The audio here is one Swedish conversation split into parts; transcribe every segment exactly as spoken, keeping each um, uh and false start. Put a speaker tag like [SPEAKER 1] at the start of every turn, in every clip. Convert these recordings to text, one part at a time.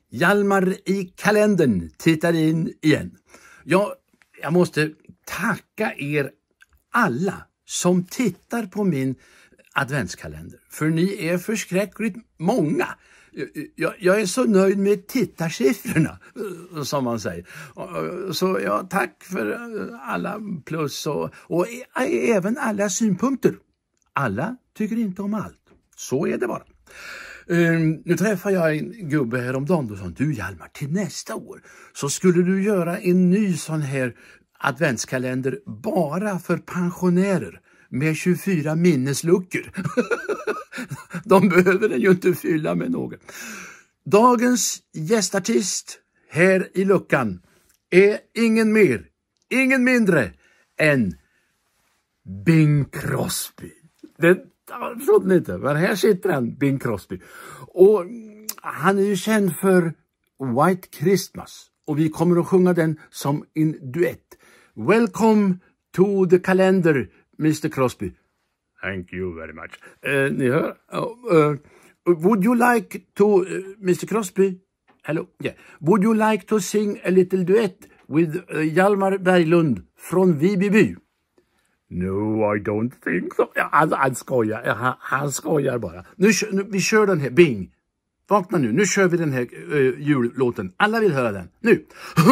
[SPEAKER 1] Hjalmar i kalendern tittar in igen. Jag, jag måste tacka er alla som tittar på min adventskalender. För ni är förskräckligt många. Jag, jag är så nöjd med tittarsiffrorna, som man säger. Så ja, tack för alla plus och, och även alla synpunkter. Alla tycker inte om allt. Så är det bara. Um, nu träffar jag en gubbe häromdagen och sa, du Hjalmar, till nästa år så skulle du göra en ny sån här adventskalender bara för pensionärer med tjugofyra minnesluckor. De behöver den ju inte fylla med något. Dagens gästartist här i luckan är ingen mer, ingen mindre än Bing Crosby. Det trodde ni inte, men här sitter han, Bing Crosby. Och han är ju känd för White Christmas. Och vi kommer att sjunga den som en duett. Welcome to the calendar, mister Crosby. Thank you very much. Uh, ni hör? Uh, uh, would you like to, uh, mister Crosby? Hello? Yeah. Would you like to sing a little duet with uh, Hjalmar Berglund från Vibyby? No, I don't think so. Ja, han, han skojar. Han, han skojar bara. Nu, nu, vi kör den här. Bing. Vakna nu. Nu kör vi den här uh, jullåten. Alla vill höra den. Nu.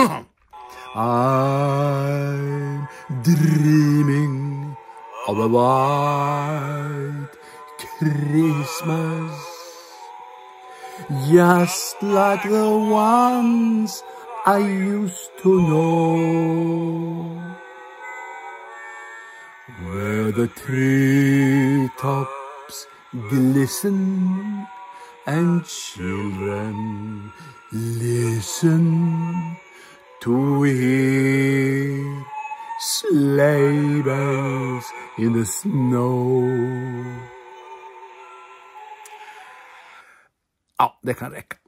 [SPEAKER 1] I'm dreaming of a white Christmas, just like the ones I used to know, where the treetops glisten and children listen to hear sleigh bells in the snow. Ja, det kan räcka.